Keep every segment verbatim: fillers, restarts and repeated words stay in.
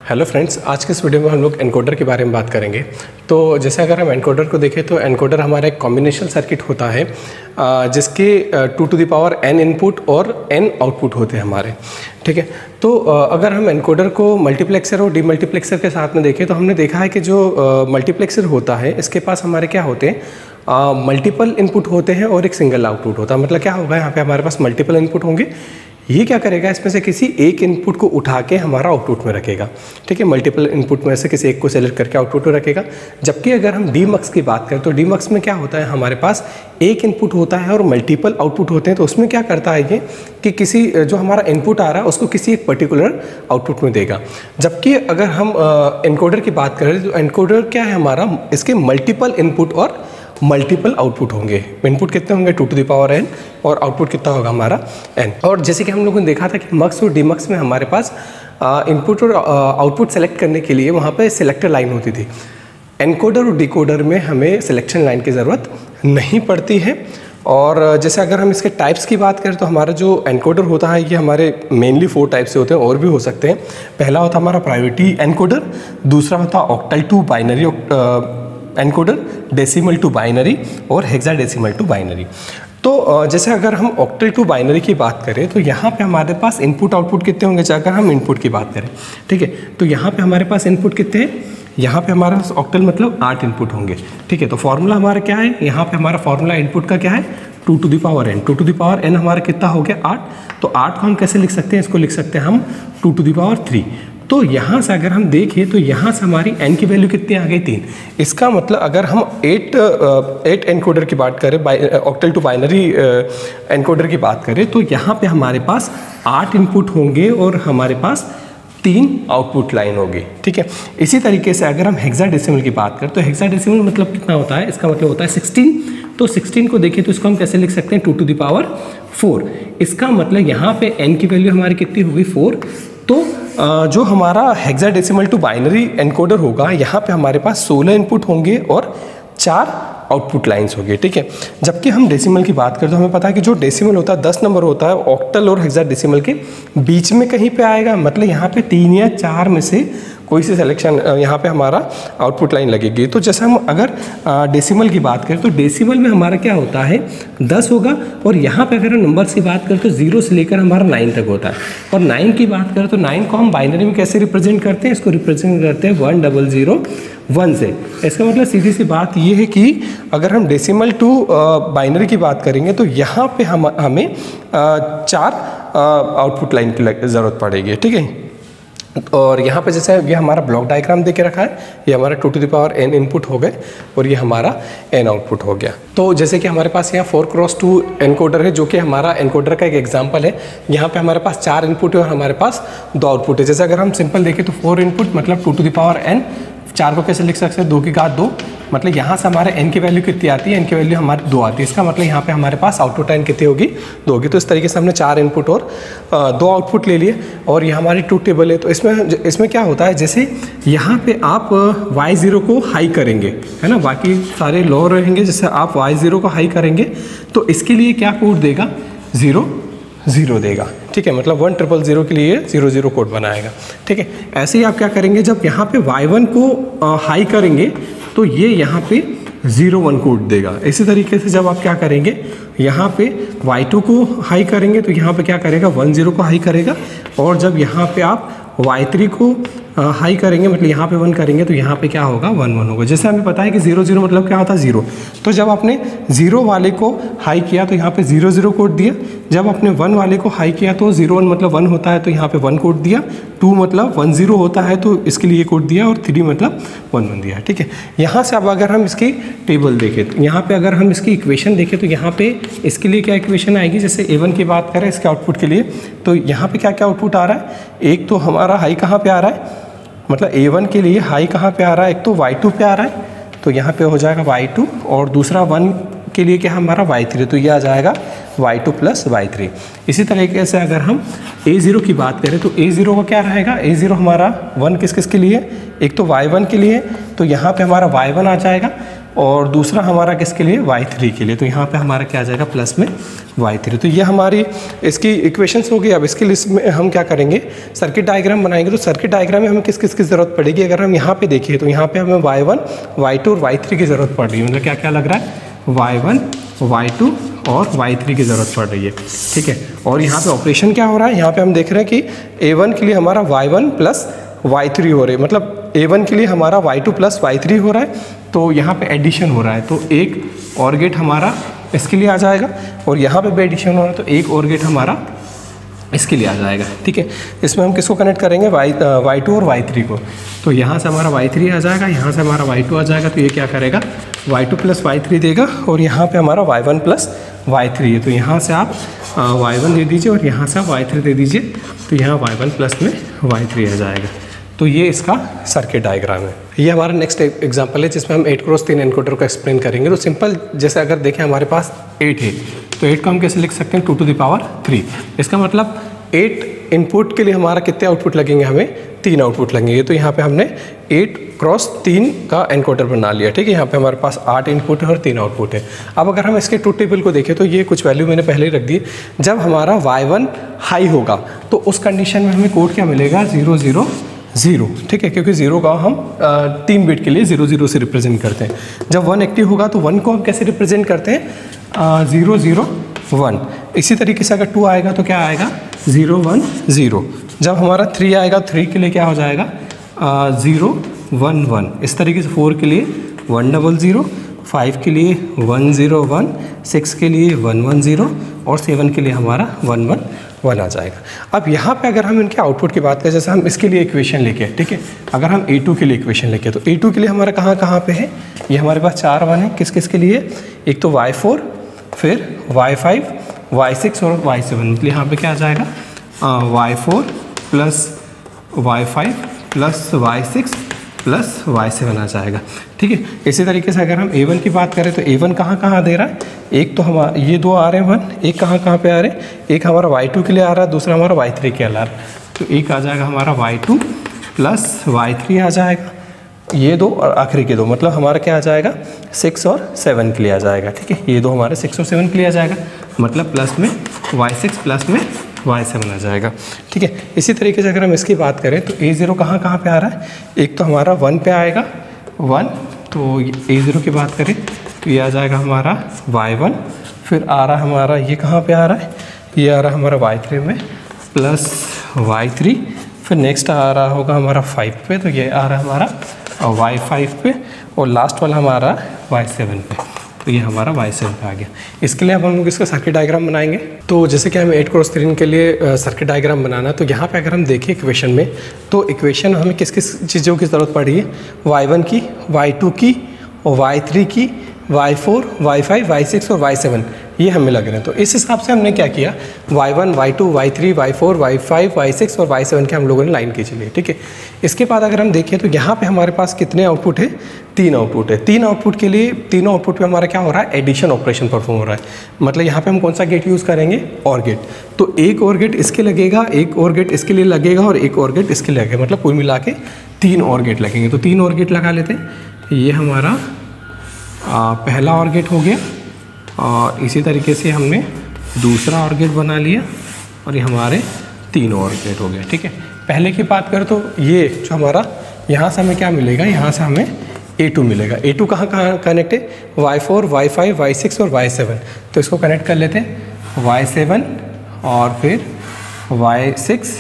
Hello friends, आज के इस वीडियो में हम लोग एनकोडर के बारे में बात करेंगे। तो जैसे अगर हम एनकोडर को देखें तो एनकोडर हमारा एक कॉम्बिनेशन सर्किट होता है जिसके two to the power n input और एन आउटपुट होते हैं हमारे, ठीक है। तो अगर हम एनकोडर को मल्टीप्लेक्सर और डीमल्टीप्लेक्सर के साथ में देखें तो हमने देखा है कि जो मल्टीप्लेक्सर होता है इसके पास हमारे क्या होते हैं, मल्टीपल इनपुट होते हैं और एक सिंगल आउटपुट होता है। मतलब क्या होगा, यहाँ पे हमारे पास मल्टीपल इनपुट होंगे, ये क्या करेगा, इसमें से किसी एक इनपुट को उठा के हमारा आउटपुट में रखेगा, ठीक है। मल्टीपल इनपुट में से किसी एक को सेलेक्ट करके आउटपुट में रखेगा। जबकि अगर हम डीमक्स की बात करें तो डीमक्स में क्या होता है, हमारे पास एक इनपुट होता है और मल्टीपल आउटपुट होते हैं। तो उसमें क्या करता है ये कि किसी जो हमारा इनपुट आ रहा है उसको किसी एक पर्टिकुलर आउटपुट में देगा। जबकि अगर हम एनकोडर की बात करें तो एनकोडर क्या है हमारा, इसके मल्टीपल इनपुट और मल्टीपल आउटपुट होंगे। इनपुट कितने होंगे, two to the power n, और आउटपुट कितना होगा हमारा एन। और जैसे कि हम लोगों ने देखा था कि मक्स और डीमक्स में हमारे पास इनपुट और आउटपुट सेलेक्ट करने के लिए वहाँ पे सिलेक्टर लाइन होती थी। एनकोडर और डिकोडर में हमें सिलेक्शन लाइन की ज़रूरत नहीं पड़ती है। और जैसे अगर हम इसके टाइप्स की बात करें तो हमारा जो एनकोडर होता है ये हमारे मेनली फोर टाइप से होते हैं, और भी हो सकते हैं। पहला होता है हमारा प्रायोरिटी एनकोडर, दूसरा होता है octal to binary encoder, decimal to binary और हेक्साडेसिमल टू बाइनरी। तो जैसे अगर हम ऑक्टल टू बाइनरी की बात करें तो यहाँ पे हमारे पास इनपुट आउटपुट कितने होंगे। अगर हम इनपुट की बात करें, ठीक है, तो यहाँ पे हमारे पास इनपुट कितने हैं, यहाँ पे हमारे पास ऑक्टल मतलब आठ इनपुट होंगे, ठीक है। तो फॉर्मूला हमारा क्या है, यहाँ पे हमारा फॉर्मूला इनपुट का क्या है, two to the power n. Two to the power n हमारा कितना हो गया, आठ। तो आठ को हम कैसे लिख सकते हैं, इसको लिख सकते हैं हम two to the power three. तो यहाँ से अगर हम देखें तो यहाँ से हमारी एन की वैल्यू कितनी आ गई, तीन। इसका मतलब अगर हम एट एट एनकोडर की बात करें, ऑक्टल टू बाइनरी एनकोडर की बात करें तो यहाँ पे हमारे पास आठ इनपुट होंगे और हमारे पास तीन आउटपुट लाइन होगी, ठीक है। इसी तरीके से अगर हम हेक्साडेसिमल की बात करें तो हेक्साडेसिमल मतलब कितना होता है, इसका मतलब होता है सिक्सटीन। तो सिक्सटीन को देखें तो इसको हम कैसे लिख सकते हैं, two to the power four. इसका मतलब यहाँ पे एन की वैल्यू हमारी कितनी होगी, फोर। तो जो हमारा हेक्साडेसिमल टू बाइनरी एनकोडर होगा, यहाँ पे हमारे पास सोलह इनपुट होंगे और चार आउटपुट लाइंस होंगे, ठीक है। जबकि हम डेसिमल की बात करें तो हमें पता है कि जो डेसिमल होता है दस नंबर होता है, ऑक्टल और हेक्साडेसिमल के बीच में कहीं पे आएगा। मतलब यहाँ पे तीन या चार में से कोई सी सिलेक्शन यहाँ पे हमारा आउटपुट लाइन लगेगी। तो जैसे हम अगर डेसिमल की बात करें तो डेसिमल में हमारा क्या होता है, दस होगा। और यहाँ पे अगर हम नंबर्स की बात करें तो जीरो से लेकर हमारा नाइन तक होता है। और नाइन की बात करें तो नाइन को हम बाइनरी में कैसे रिप्रेजेंट करते हैं, इसको रिप्रेजेंट करते हैं वन डबल ज़ीरो वन से। इसका मतलब सीधी सी बात ये है कि अगर हम डेसिमल टू बाइनरी की बात करेंगे तो यहाँ पे हम हमें आ, चार आउटपुट लाइन की ज़रूरत पड़ेगी, ठीक है। और यहाँ पे जैसे ये हमारा ब्लॉक डायग्राम दे के रखा है, ये हमारा two to the power n input हो गए और ये हमारा एन आउटपुट हो गया। तो जैसे कि हमारे पास यहाँ फोर क्रॉस टू एनकोडर है, जो कि हमारा एनकोडर का एक एग्जांपल है। यहाँ पे हमारे पास चार इनपुट है और हमारे पास दो आउटपुट है। जैसे अगर हम सिंपल देखें तो फोर इनपुट मतलब two to the power n, चार को कैसे लिख सकते हैं, दो की घात दो। मतलब यहाँ से हमारे एन की वैल्यू कितनी आती है, एन की वैल्यू हमारी दो आती है। इसका मतलब यहाँ पे हमारे पास आउटपुट एन कितनी होगी, दो होगी। तो इस तरीके से हमने चार इनपुट और दो आउटपुट ले लिए। और ये हमारी ट्रूथ टेबल है। तो इसमें इसमें क्या होता है, जैसे यहाँ पे आप वाई ज़ीरो को हाई करेंगे, है ना, बाकी सारे लो रहेंगे। जैसे आप वाई ज़ीरो को हाई करेंगे तो इसके लिए क्या कोड देगा, ज़ीरो ज़ीरो देगा, ठीक है। मतलब वन ट्रिपल ज़ीरो के लिए ज़ीरो ज़ीरो कोड बनाएगा, ठीक है। ऐसे ही आप क्या करेंगे, जब यहाँ पे वाई वन को हाई करेंगे तो ये यहाँ पे ज़ीरो वन कोड देगा। इसी तरीके से जब आप क्या करेंगे, यहाँ पे वाई टू को हाई करेंगे तो यहाँ पे क्या करेगा, वन ज़ीरो को हाई करेगा। और जब यहाँ पे आप वाई थ्री को हाई करेंगे, मतलब यहाँ पे वन करेंगे तो यहाँ पे क्या होगा, वन वन होगा। जैसे हमें पता है कि जीरो जीरो मतलब क्या होता है, जीरो। तो जब आपने जीरो वाले को हाई किया तो यहाँ पे जीरो जीरो कोड दिया। जब आपने वन वाले को हाई किया तो जीरो वन मतलब वन होता है तो यहाँ पे वन कोड दिया। टू मतलब वन जीरो होता है तो इसके लिए कोड दिया। और थ्री मतलब वन वन दिया, ठीक है। यहाँ से अब अगर हम इसकी टेबल देखें तो यहाँ पे अगर हम इसकी इक्वेशन देखें तो यहाँ पे इसके लिए क्या इक्वेशन आएगी। जैसे ए वन की बात करें इसके आउटपुट के लिए तो यहाँ पे क्या क्या आउटपुट आ रहा है, एक तो हमारा हाई कहाँ पे आ रहा है, मतलब ए वन के लिए हाई कहाँ पे आ रहा है, एक तो वाई टू पे आ रहा है तो यहाँ पे हो जाएगा वाई टू। और दूसरा वन के लिए क्या हमारा वाई थ्री, तो ये आ जाएगा y two plus Y three. इसी तरीके से अगर हम ए ज़ीरो की बात करें तो ए ज़ीरो का क्या रहेगा, ए ज़ीरो हमारा वन किस किस के लिए, एक तो वाई वन के लिए तो यहाँ पे हमारा वाई वन आ जाएगा। और दूसरा हमारा किसके लिए, वाई थ्री के लिए। तो यहाँ पे हमारा क्या आ जाएगा, प्लस में वाई थ्री। तो ये हमारी इसकी इक्वेशंस होगी। अब इसके लिस्ट में हम क्या करेंगे, सर्किट डायग्राम बनाएंगे। तो सर्किट डायग्राम में हमें किस किस की ज़रूरत पड़ेगी, अगर हम यहाँ पे देखिए तो यहाँ पे हमें वाई वन वाई टू और वाई थ्री की ज़रूरत पड़ रही है। मतलब क्या क्या लग रहा है, वाई वन वाई टू और वाई थ्री की ज़रूरत पड़ रही है, ठीक है। और यहाँ पे ऑपरेशन क्या हो रहा है, यहाँ पे हम देख रहे हैं कि ए वन के लिए हमारा Y one plus Y three हो रहे हैं, मतलब ए वन के लिए हमारा Y two plus Y three हो रहा है। तो यहाँ पे एडिशन हो रहा है, तो एक और गेट हमारा इसके लिए आ जाएगा, और यहाँ पे भी एडिशन हो रहा है तो एक और गेट हमारा इसके लिए आ जाएगा, ठीक है। इसमें हम किसको कनेक्ट करेंगे, वाई वाई टू और वाई थ्री को। तो यहाँ से हमारा वाई थ्री आ जाएगा, यहाँ से हमारा वाई टू आ जाएगा। तो ये क्या करेगा, Y two plus Y three देगा, और यहाँ पे हमारा Y one plus Y three है। तो यहाँ से आप वाई वन दे दीजिए और यहाँ से आप वाई थ्री दे दीजिए, तो यहाँ वाई वन प्लस में वाई थ्री आ जाएगा। तो ये इसका सर्किट डायग्राम है। ये हमारा नेक्स्ट एग्जांपल है जिसमें हम एट क्रॉस तीन एनकोडर को एक्सप्लेन करेंगे। तो सिंपल जैसे अगर देखें हमारे पास एट है, तो एट को हम कैसे लिख सकते हैं, two to the power three. इसका मतलब एट इनपुट के लिए हमारा कितने आउटपुट लगेंगे, हमें तीन आउटपुट लगेंगे। तो यहाँ पे हमने एट क्रॉस तीन का एनकोडर बना लिया, ठीक है। यहाँ पे हमारे पास आठ इनपुट है और तीन आउटपुट है। अब अगर हम इसके ट्रूथ टेबल को देखें तो ये कुछ वैल्यू मैंने पहले ही रख दी। जब हमारा वाई वन हाई होगा तो उस कंडीशन में हमें कोड क्या मिलेगा, जीरो जीरो जीरो, ठीक है, क्योंकि जीरो का हम आ, तीन बिट के लिए जीरो जीरो से रिप्रेजेंट करते हैं। जब वन एक्टिव होगा तो वन को हम कैसे रिप्रेजेंट करते हैं, ज़ीरो ज़ीरो वन। इसी तरीके से अगर टू आएगा तो क्या आएगा, ज़ीरो वन ज़ीरो। जब हमारा थ्री आएगा, थ्री के लिए क्या हो जाएगा, ज़ीरो वन वन। इस तरीके से फोर के लिए वन डबल ज़ीरो, फाइव के लिए वन ज़ीरो वन, सिक्स के लिए वन वन ज़ीरो, और सेवन के लिए हमारा वन वन वन आ जाएगा। अब यहाँ पे अगर हम इनके आउटपुट की बात करें, जैसे हम इसके लिए इक्वेशन लेके, ठीक है, अगर हम ए टू के लिए इक्वेशन लेके, तो ए टू के लिए हमारा कहाँ कहाँ पे है, ये हमारे पास चार वन है। किस किस के लिए, एक तो वाई फोर, फिर वाई फाइव, वाई सिक्स और वाई सेवन। मतलब यहाँ पे क्या आ जाएगा, Y four plus Y five plus Y six plus Y seven आ जाएगा, ठीक है। इसी तरीके से अगर हम ए वन की बात करें तो ए वन कहाँ कहाँ दे रहा है, एक तो हमारा ये दो आ रहे हैं वन, एक कहाँ कहाँ पे आ रहे हैं, एक हमारा वाई टू के लिए आ रहा है, दूसरा हमारा वाई थ्री के लिए आ रहा है। तो एक आ जाएगा हमारा Y two plus Y three आ जाएगा, ये दो और आखिरी के दो, मतलब हमारा क्या आ जाएगा, सिक्स और सेवन के लिए आ जाएगा, ठीक है। ये दो हमारे सिक्स और सेवन के लिए आ जाएगा, मतलब प्लस में वाई सिक्स प्लस में वाई सेवन आ जाएगा, ठीक है। इसी तरीके से अगर हम इसकी बात करें तो ए ज़ीरो कहाँ कहाँ पे आ रहा है, एक तो हमारा वन पे आएगा वन, तो ए ज़ीरो की बात करें तो ये आ जाएगा हमारा वाई वन, फिर आ रहा हमारा ये कहाँ पे आ रहा है, ये आ रहा हमारा वाई थ्री में प्लस वाई थ्री, फिर नेक्स्ट आ रहा होगा हमारा फाइव पे, तो ये आ रहा है हमारा वाई फाइव पे, और लास्ट वाला हमारा वाई सेवन पे। तो ये हमारा वाई सेवन पे आ गया। इसके लिए अब हम लोग इसका सर्किट डायग्राम बनाएंगे। तो जैसे कि हमें एट क्रॉस थ्री के लिए सर्किट डायग्राम बनाना, तो यहाँ पे अगर हम देखें इक्वेशन में, तो इक्वेशन हमें किस किस चीज़ों की ज़रूरत पड़ रही है, वाई वन की, वाई टू की, और वाई थ्री की, Y four, Y five, Y six और वाई सेवन, ये हमें लग रहे हैं। तो इस हिसाब से हमने क्या किया, Y one, Y two, Y three, Y four, Y five, Y six और वाई सेवन के हम लोगों ने लाइन खींच ली, ठीक है। इसके बाद अगर हम देखें तो यहाँ पे हमारे पास कितने आउटपुट है, तीन आउटपुट है। तीन आउटपुट के लिए तीनों आउटपुट पे हमारा क्या हो रहा है, एडिशन ऑपरेशन परफॉर्म हो रहा है। मतलब यहाँ पे हम कौन सा गेट यूज़ करेंगे, और गेट। तो एक और गेट इसके लगेगा, एक और गेट इसके लिए लगेगा, और एक और गेट इसके लिए लगेगा, मतलब कुल मिला के तीन और गेट लगेंगे। तो तीन और गेट लगा लेते हैं। ये हमारा आ, पहला और गेट हो गया, और इसी तरीके से हमने दूसरा और गेट बना लिया, और ये हमारे तीन और गेट हो गए, ठीक है। पहले की बात करें तो ये जो हमारा यहाँ से हमें क्या मिलेगा, यहाँ से हमें ए टू मिलेगा। ए टू कहाँ कहाँ कनेक्ट है, Y four, Y five, Y six और वाई सेवन। तो इसको कनेक्ट कर लेते हैं, वाई सेवन और फिर Y six,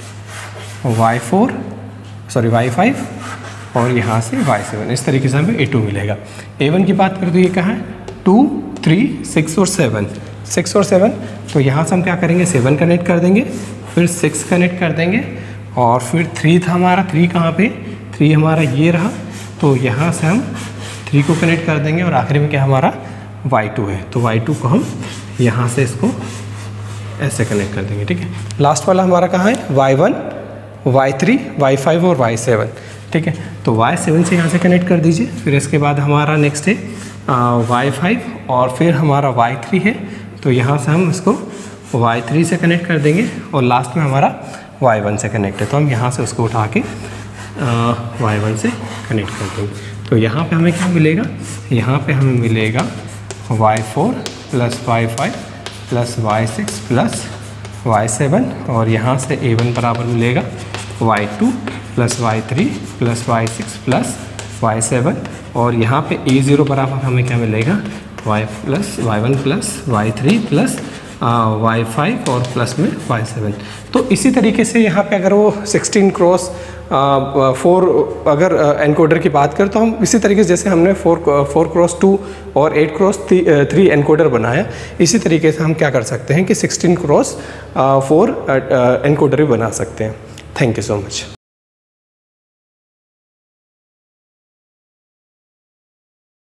Y four, sorry Y five, और यहाँ से वाई सेवन। इस तरीके से हमें ए टू मिलेगा। ए वन की बात करें तो ये कहाँ है, टू, थ्री, सिक्स और सेवन, सिक्स और सेवन। तो यहाँ से हम क्या करेंगे, सेवन कनेक्ट कर देंगे, फिर सिक्स कनेक्ट कर देंगे, और फिर थ्री था हमारा, थ्री कहाँ पे, थ्री हमारा ये रहा, तो यहाँ से हम थ्री को कनेक्ट कर देंगे, और आखिरी में क्या हमारा वाई टू है, तो वाई टू को हम यहाँ से इसको ऐसे कनेक्ट कर देंगे, ठीक है। लास्ट वाला हमारा कहाँ है, Y one, Y three, Y five और वाई सेवन, ठीक है। तो वाई सेवन से यहाँ से कनेक्ट कर दीजिए। फिर इसके बाद हमारा नेक्स्ट है वाई फाइव, और फिर हमारा वाई थ्री है, तो यहाँ से हम इसको वाई थ्री से कनेक्ट कर देंगे, और लास्ट में हमारा वाई वन से कनेक्ट है, तो हम यहाँ से उसको उठा के वाई वन से कनेक्ट कर देंगे। तो यहाँ पे हमें क्या मिलेगा, यहाँ पे हमें मिलेगा Y four plus Y five plus Y six plus Y seven, और यहाँ से ए वन बराबर मिलेगा Y two plus Y three plus Y six plus Y seven, और यहाँ पे ए ज़ीरो बराबर हमें क्या मिलेगा Y plus Y one plus Y three plus Y five और प्लस में वाई सेवन। तो इसी तरीके से यहाँ पे अगर वो सिक्सटीन क्रॉस फोर अगर एनकोडर की बात करें तो हम इसी तरीके से जैसे हमने फोर फोर क्रॉस टू और एट क्रॉस थ्री एनकोडर बनाया, इसी तरीके से हम क्या कर सकते हैं कि सिक्सटीन क्रॉस फोर एनकोडर भी बना सकते हैं। Thank you so much.